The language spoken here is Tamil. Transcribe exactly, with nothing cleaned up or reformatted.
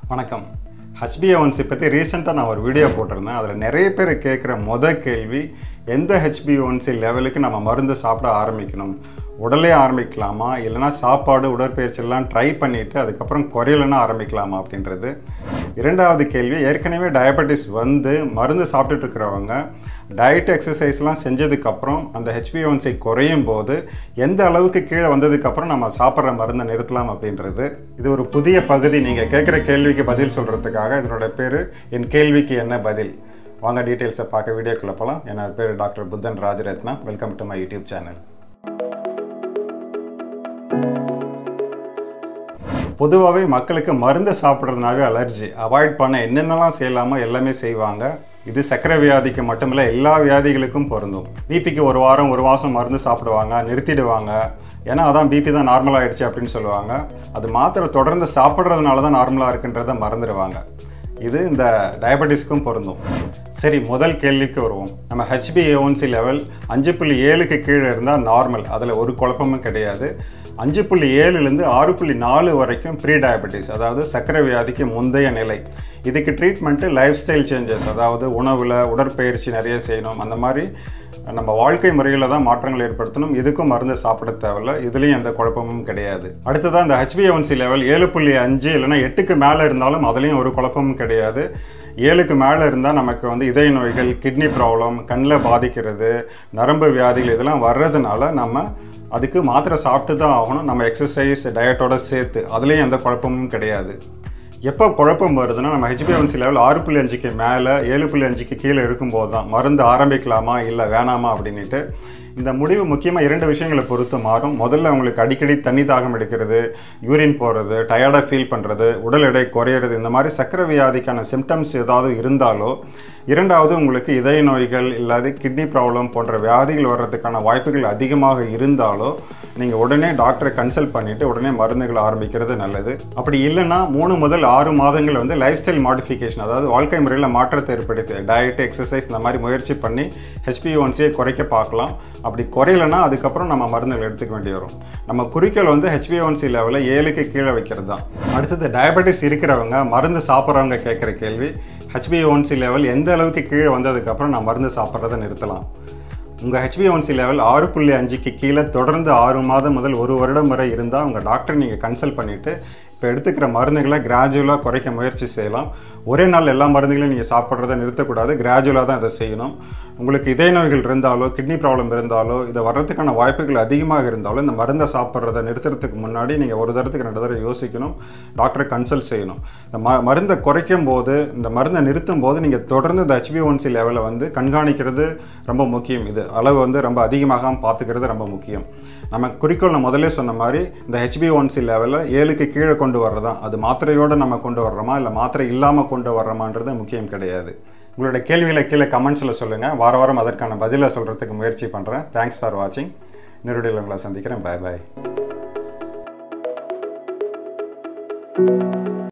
வணக்கம். H b A one C பற்றி ரீசெண்டாக நான் ஒரு வீடியோ போட்டிருந்தேன். அதில் நிறைய பேர் கேட்குற மொதல் கேள்வி, எந்த H b A one C லெவலுக்கு நம்ம மருந்து சாப்பிட ஆரம்பிக்கணும்? உடலே ஆரம்பிக்கலாமா, இல்லைனா சாப்பாடு உடற்பயிற்சியெல்லாம் ட்ரை பண்ணிவிட்டு அதுக்கப்புறம் குறையலன்னா ஆரம்பிக்கலாமா அப்படின்றது. இரண்டாவது கேள்வி, ஏற்கனவே டயபெட்டிஸ் வந்து மருந்து சாப்பிட்டுட்டு இருக்கிறவங்க டயட் எக்ஸசைஸ்லாம் செஞ்சதுக்கப்புறம் அந்த H b A one C குறையும் போது எந்த அளவுக்கு கீழே வந்ததுக்கப்புறம் நம்ம சாப்பிட்ற மருந்தை நிறுத்தலாம் அப்படின்றது. இது ஒரு புதிய பகுதி. நீங்கள் கேட்குற கேள்விக்கு பதில் சொல்கிறதுக்காக இதனோட பேர் என் கேள்விக்கு என்ன பதில். வாங்க டீட்டெயில்ஸை பார்க்க வீடியோக்குள்ளே போகலாம். என்னோட பேர் doctor Puthan Rajarathna. Welcome to my YouTube channel. பொதுவாகவே மக்களுக்கு மருந்து சாப்பிட்றதுனாவே அலர்ஜி. அவாய்ட் பண்ண என்னென்னலாம் செய்யலாமோ எல்லாமே செய்வாங்க. இது சர்க்கரை வியாதிக்கு மட்டுமில்லை, எல்லா வியாதிகளுக்கும் பொருந்தும். பிபிக்கு ஒரு வாரம் ஒரு மாதம் மருந்து சாப்பிடுவாங்க, நிறுத்திடுவாங்க. ஏன்னா அதான் பிபி தான் நார்மலாக ஆகிடுச்சு அப்படின்னு சொல்லுவாங்க. அது மாத்திரை தொடர்ந்து சாப்பிட்றதுனால தான் நார்மலாக இருக்குன்றதை மறந்துடுவாங்க. இது இந்த டயபெட்டிஸ்க்கும் பொருந்தும். சரி, முதல் கேள்விக்கு வருவோம். நம்ம H b A one C level அஞ்சு புள்ளி ஏழுக்கு கீழே இருந்தால் நார்மல், அதில் ஒரு குழப்பமும் கிடையாது. அஞ்சு புள்ளி ஏழுலேருந்து ஆறு புள்ளி நாலு வரைக்கும் ப்ரீ டயபெட்டிஸ், அதாவது சர்க்கரை வியாதிக்கு முந்தைய நிலை. இதுக்கு ட்ரீட்மெண்ட்டு லைஃப் ஸ்டைல் சேஞ்சஸ், அதாவது உணவில் உடற்பயிற்சி நிறைய செய்யணும். அந்த மாதிரி நம்ம வாழ்க்கை முறையில் தான் மாற்றங்கள் ஏற்படுத்தணும். இதுக்கும் மருந்து சாப்பிட தேவையில்லை. இதுலேயும் எந்த குழப்பமும் கிடையாது. அடுத்ததான் இந்த H b A one C level ஏழு புள்ளி அஞ்சு இல்லைனா எட்டுக்கு மேலே இருந்தாலும் அதுலேயும் ஒரு குழப்பமும் கிடையாது. ஏழுக்கு மேலே இருந்தால் நமக்கு வந்து இதய நோய்கள், கிட்னி ப்ராப்ளம், கண்ணில் பாதிக்கிறது, நரம்பு வியாதிகள் இதெல்லாம் வர்றதுனால நம்ம அதுக்கு மாத்திரை சாப்பிட்டு தான் ஆகணும். நம்ம எக்ஸசைஸ் டயட்டோட சேர்த்து அதுலேயும் எந்த குழப்பமும் கிடையாது. எப்போ குழப்பம் வருதுன்னா நம்ம H b A one C level ஆறு புள்ளி அஞ்சுக்கு மேலே ஏழு புள்ளி அஞ்சுக்கு கீழே இருக்கும்போது தான் மருந்து ஆரம்பிக்கலாமா இல்லை வேணாமா அப்படின்ட்டு. இந்த முடிவு முக்கியமாக இரண்டு விஷயங்களை பொறுத்து மாறும். முதல்ல உங்களுக்கு அடிக்கடி தண்ணி தாகம் எடுக்கிறது, யூரின் போகிறது, டயர்டாக ஃபீல் பண்ணுறது, உடல் எடை குறையிறது, இந்த மாதிரி சர்க்கரை வியாதிக்கான சிம்டம்ஸ் ஏதாவது இருந்தாலோ, இரண்டாவது உங்களுக்கு இதய நோய்கள் இல்லாத கிட்னி ப்ராப்ளம் போன்ற வியாதிகள் வர்றதுக்கான வாய்ப்புகள் அதிகமாக இருந்தாலோ நீங்கள் உடனே டாக்டரை கன்சல்ட் பண்ணிவிட்டு உடனே மருந்துகள் ஆரம்பிக்கிறது நல்லது. அப்படி இல்லைன்னா மூணு முதல் ஆறு மாதங்கள் வந்து லைஃப் ஸ்டைல் மாடிஃபிகேஷன், அதாவது வாழ்க்கை முறையில் மாற்றத்தை ஏற்படுத்தி டயட் எக்ஸசைஸ் இந்த மாதிரி முயற்சி பண்ணி H b A one C குறைக்க பார்க்கலாம். அப்படி குறையலைன்னா அதுக்கப்புறம் நம்ம மருந்துகள் எடுத்துக்க வேண்டி வரும். நம்ம குறிக்கோள் வந்து H b A one C லெவலில் ஏழுக்கு கீழே வைக்கிறது தான். அடுத்தது டயபெட்டிஸ் இருக்கிறவங்க மருந்து சாப்பிட்றவங்க கேட்குற கேள்வி, H b A one C level எந்த அளவுக்கு கீழே வந்ததுக்கப்புறம் நான் மருந்து சாப்பிட்றதை நிறுத்தலாம்? உங்கள் H b A one C level ஆறு புள்ளி அஞ்சுக்கு கீழே தொடர்ந்து ஆறு மாதம் முதல் ஒரு வருடம் வரை இருந்தால் உங்கள் டாக்டர் நீங்கள் கன்சல்ட் பண்ணிவிட்டு இப்போ எடுத்துக்கிற மருந்துகளை கிராஜுவலாக குறைக்க முயற்சி செய்யலாம். ஒரே நாள் எல்லா மருந்துகளையும் நீங்கள் சாப்பிட்றதை நிறுத்தக்கூடாது. கிராஜுவலாக தான் இதை செய்யணும். உங்களுக்கு இதய நோய்கள் இருந்தாலோ கிட்னி ப்ராப்ளம் இருந்தாலோ இதை வர்றதுக்கான வாய்ப்புகள் அதிகமாக இருந்தாலும் இந்த மருந்தை சாப்பிட்றதை நிறுத்துறதுக்கு முன்னாடி நீங்கள் ஒரு தடத்துக்கு ரெண்டு தடவை யோசிக்கணும், டாக்டரை கன்சல்ட் செய்யணும். இந்த ம மருந்தை குறைக்கும் போது, இந்த மருந்தை நிறுத்தும் போது நீங்கள் தொடர்ந்து இந்த H b A one C லெவலை வந்து கண்காணிக்கிறது ரொம்ப முக்கியம். இது அளவு வந்து ரொம்ப அதிகமாக பார்த்துக்கிறது ரொம்ப முக்கியம். நம்ம குறிக்கோள் நான் முதலே சொன்ன மாதிரி இந்த H b A one C லெவலில் ஏழுக்கு கீழே கொண்டு வர்றதான். அது மாத்திரையோடு நம்ம கொண்டு வர்றோமா இல்லை மாத்திரை இல்லாமல் கொண்டு வர்றோமான்றது முக்கியம் கிடையாது. உங்களோட கேள்விகளை கீழே கமெண்ட்ஸில் சொல்லுங்கள். வார வாரம் அதற்கான பதிலை சொல்கிறதுக்கு முயற்சி பண்ணுறேன். தேங்க்ஸ் ஃபார் வாட்சிங். இன்னொரு உங்களை சந்திக்கிறேன். பாய் பாய்.